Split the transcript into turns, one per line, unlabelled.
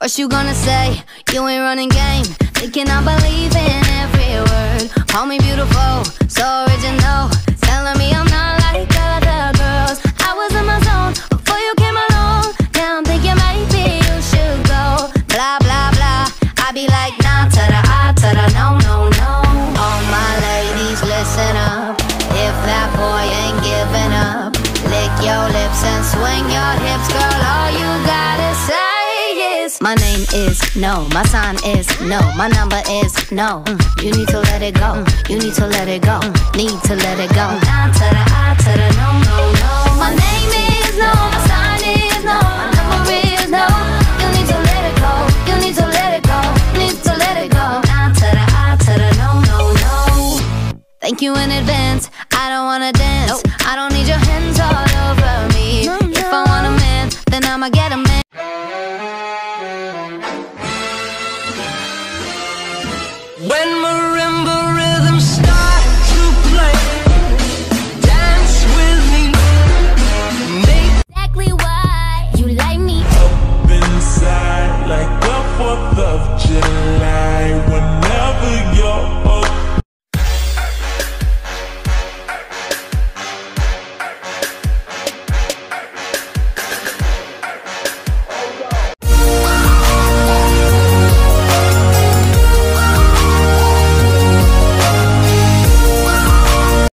First you gonna say you ain't running game, thinking I believe in every word. Call me beautiful, so original, telling me I'm not like other girls. I was in my zone before you came along. Now I'm thinking maybe you should go. Blah blah blah, I be like nah to the ah to the no no no. All my ladies listen up, if that boy ain't giving up, lick your lips and swing your hips, girl. All you gotta say is my name is no, my sign is no, my number is no. You need to let it go, you need to let it go, need to let it go. Nah to the ah to the no no no. My name is no, my sign is no, my number is no. You need to let it go, you need to let it go, need to let it go. Nah to the ah to the no no no. Thank you in advance, I don't wanna dance, nope. I don't need your hands all over me. No, no. If I want a man, then I'ma get a man.
When